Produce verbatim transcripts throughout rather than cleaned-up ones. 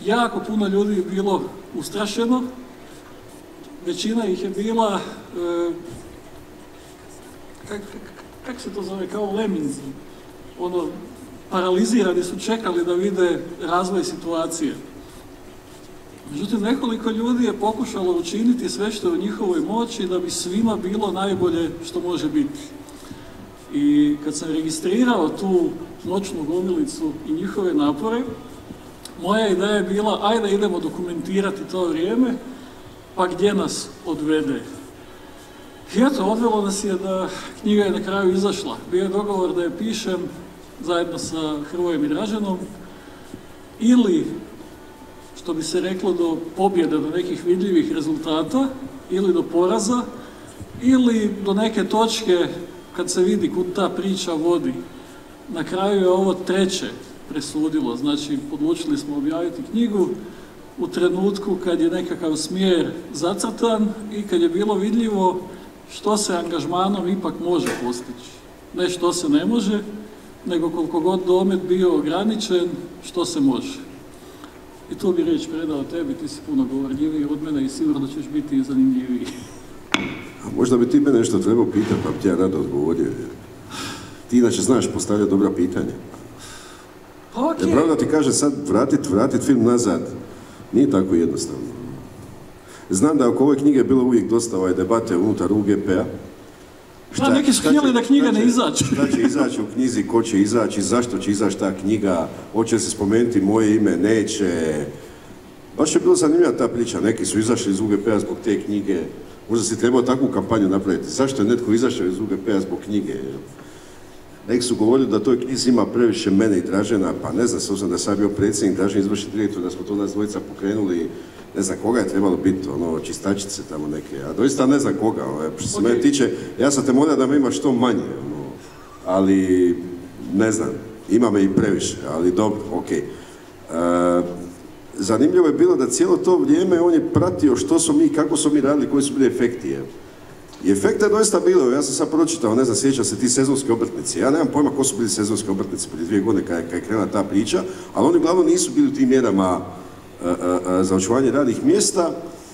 jako puno ljudi je bilo ustrašeno, većina ih je bila, e, kak, kak se to zove, kao leminzi, ono, paralizirani su, čekali da vide razvoj situacije. Međutim, nekoliko ljudi je pokušalo učiniti sve što je u njihovoj moći da bi svima bilo najbolje što može biti. I kad sam registrirao tu noćnu gomilicu i njihove napore, moja ideja je bila, ajde idemo dokumentirati to vrijeme, pa gdje nas odvede. I eto, odvelo nas je da knjiga je na kraju izašla. Bio je dogovor da je pišem zajedno sa Hrvojem i Draženom, ili, što bi se reklo, do pobjede, do nekih vidljivih rezultata, ili do poraza, ili do neke točke kad se vidi kud ta priča vodi. Na kraju je ovo treće presudilo, znači odlučili smo objaviti knjigu u trenutku kad je nekakav smjer zacrtan i kad je bilo vidljivo što se angažmanom ipak može postići. Ne što se ne može, nego koliko god domet bio ograničen, što se može. I tu bi riječ predao tebi, ti si puno govorljiviji od mene i sigurno ćeš biti i zanimljiviji. A možda bi ti mene nešto trebao pitati, pa bi ti ja rado odgovorio. Ti inače znaš postavljati dobra pitanja. Okay. Je pravo da ti kaže sad vratit, vratit film nazad, nije tako jednostavno. Znam da oko ove knjige je bilo uvijek dosta ovaj debate unutar U G P-a. Da, neki su htjeli da knjiga ne izaći. Šta će izaći u knjizi, ko će izaći, zašto će izaći ta knjiga, hoće se spomenuti moje ime, neće. Baš je bilo zanimljiva ta priča, neki su izašli iz U G P-a zbog te knjige. Možda si trebao takvu kampanju napraviti. Zašto je netko izašao iz U G P-a zbog knjige? Neki su govorili da toj knjizi ima previše mene i Dražena, pa ne znam, s obzirom da sam bio predsjednik, Dražen izvršni direktor, da smo to nas dvojica pokrenuli, ne znam koga je trebalo biti, ono, čistačice tamo neke, a doista ne znam koga, ono, što se okay. mene tiče, ja sam te molio da me ima što manje, ono, ali, ne znam, ima me i previše, ali dobro, okej. Okay. Uh, zanimljivo je bilo da cijelo to vrijeme on je pratio što smo mi, kako smo mi radili, koji su bili efekti, je. I efekta je doista bilo, ja sam sad pročitao, ne znam, sjećam se ti sezonski obrtnici. Ja nemam pojma ko su bili sezonski obrtnici prije dvije godine kad je, kad je krenula ta priča, ali oni uglavnom nisu bili u tim mjerama a, a, a, za očuvanje radnih mjesta.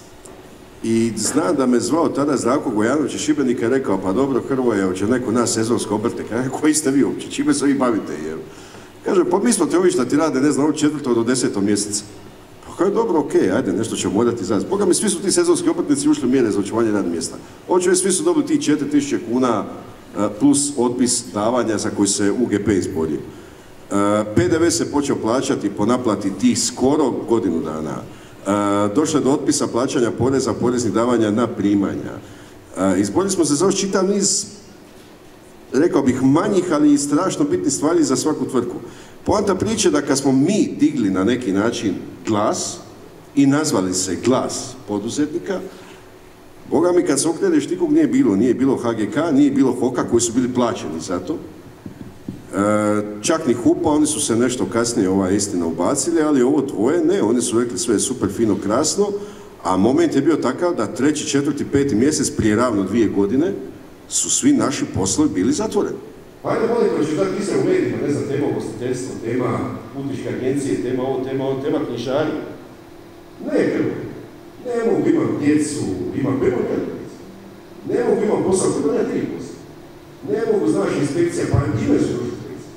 I znam da me zvao tada Zdravko Gojanović iz Šibenika i rekao, pa dobro Hrvoje, hoće neko nas sezonsko obrtnika. Ja, koji ste vi uopće, čime se vi bavite? Jer? Kaže, pa mi smo te ovi šta ti rade, ne znam, od četvrtog do desetog mjeseca. Kaže, dobro, okej, okay, ajde, nešto ćemo morati izraziti. Boga mi, svi su ti sezonski obrtnici ušli u mjere za očuvanje radnih mjesta. Hoće, svi su dobili ti četiri tisuće kuna plus otpis davanja za koji se U G P izborio. P D V se počeo plaćati po naplati tih skoro godinu dana. Došlo je do otpisa plaćanja poreza, poreznih davanja na primanja. Izborili smo se za još čitav niz, rekao bih, manjih, ali i strašno bitnih stvari za svaku tvrtku. Poanta priče da kad smo mi digli na neki način glas i nazvali se Glas poduzetnika, Boga mi kad se okreneš nikog nije bilo, nije bilo H G K, nije bilo HOK-a koji su bili plaćeni za to. E, čak ni H U P-a, oni su se nešto kasnije ova istina ubacili, ali ovo dvoje ne, oni su rekli sve je super fino, krasno, a moment je bio takav da treći, četvrti, peti mjesec prije ravno dvije godine su svi naši poslovi bili zatvoreni. Ajde, molim, koji ću dati pisati u medijima, ne znam, tema ugostiteljstvo, tema putničke agencije, tema ovo, tema ovo, tema knjižari. Ne, Hrvo, ne mogu imam djecu, imam prvo djecu. Ne mogu imam posao, kako da tri posao. Ne mogu, znaš, inspekcija, pa ime su još inspekcija.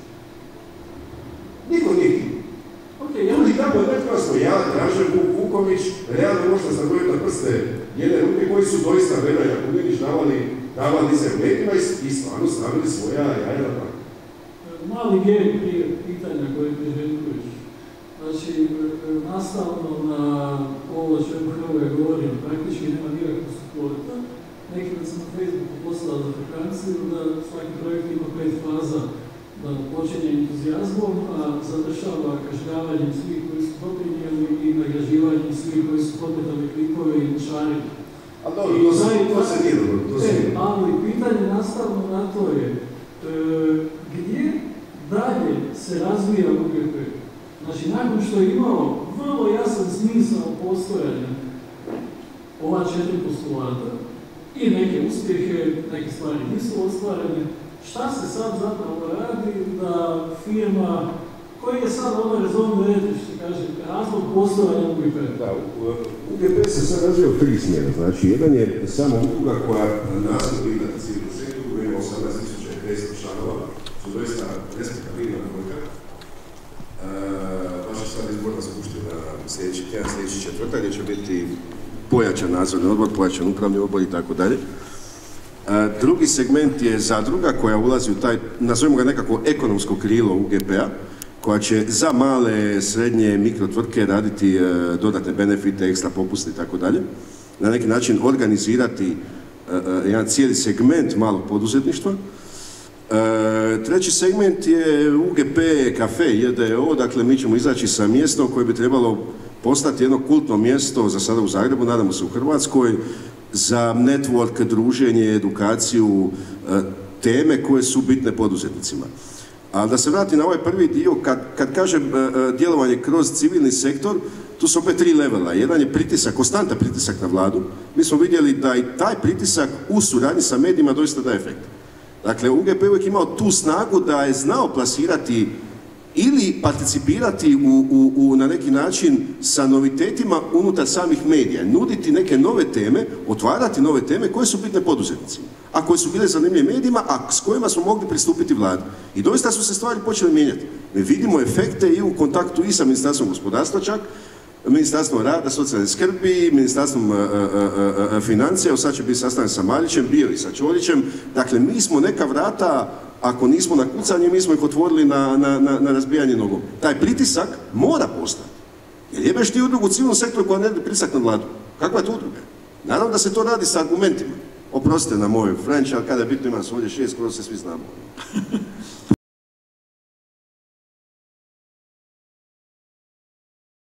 Niko nije ti. Ljudi tamo je netko smo ja, Dražen Vuković, realno možda sam gledati na prste jedne ruke koji su doista Vera Jakubinić davali davali se u medijima i stvarno stavili svoja jaja na tako. Mali gej prije pitanja koje priželjkuješ. Znači, nastavno na ovo čemu Hrvoje govorim, praktički nema nikakvog suporta. Neki da sam na Facebooku poslao za frekanciju da svaki projekt ima pet faza, da počinje entuzijazmom, a završava kažnjavanjem svih koji su doprinijeli i nagrađivanjem svih koji su potrebali klipove i šarili. Ali dobro, to se, to se nije dobro, to se nije. Ali pitanje nastavno na to je, e, gdje dalje se razvija U G P? Znači, nakon što je imao vrlo jasan smisao postojanja ova četiri postulata i neke uspjehe, neke stvari nisu ostvarene, šta se sad zapravo radi da firma, koji je sad ono rezon reći, što kaže, razlog postojanja U G P-a? Da, U G P se sad razvio u tri smjera. Znači, jedan je samo udruga koja nastoji na civilnom sektoru, ima osamnaest tisuća petsto članova, što doista respektabilna brojka. Vaša sad izborna skupština sljedeći tjedan, sljedeći četvrtak, gdje će biti pojačan nadzorni odbor, pojačan upravni odbor i tako dalje. Drugi segment je zadruga koja ulazi u taj, nazovimo ga nekako ekonomsko krilo U G P-a, koja će za male, srednje, mikrotvrtke raditi dodatne benefite, ekstra popuste i tako dalje. Na neki način organizirati jedan cijeli segment malog poduzetništva. Treći segment je U G P kafe, J D O, dakle mi ćemo izaći sa mjestom koje bi trebalo postati jedno kultno mjesto, za sada u Zagrebu, nadamo se u Hrvatskoj, za network, druženje, edukaciju, teme koje su bitne poduzetnicima. Ali da se vrati na ovaj prvi dio, kad, kad kažem djelovanje kroz civilni sektor, tu su opet tri levela. Jedan je pritisak, konstantan pritisak na vladu. Mi smo vidjeli da i taj pritisak u suradnji sa medijima doista daje efekt. Dakle, U G P je uvijek imao tu snagu da je znao plasirati ili participirati u, u, u, na neki način sa novitetima unutar samih medija, nuditi neke nove teme, otvarati nove teme koje su bitne poduzetnicima, a koje su bile zanimljive medijima, a s kojima smo mogli pristupiti vladi. I doista su se stvari počele mijenjati. Mi vidimo efekte i u kontaktu i sa Ministarstvom gospodarstva čak, Ministarstvom rada, socijalne skrbi, Ministarstvom uh, uh, uh, financija, sad će biti sastanak sa Marićem, bio i sa Ćorićem. Dakle, mi smo neka vrata, ako nismo na kucanje, mi smo ih otvorili na, na, na, na razbijanje nogom. Taj pritisak mora postati. Jer jebeš ti udrugu u civilnom sektoru koja ne radi pritisak na vladu. Kakva je to udruga? Naravno da se to radi sa argumentima. Oprostite na moj French, ali kada je bitno ima nas ovdje šest, skoro se svi znamo.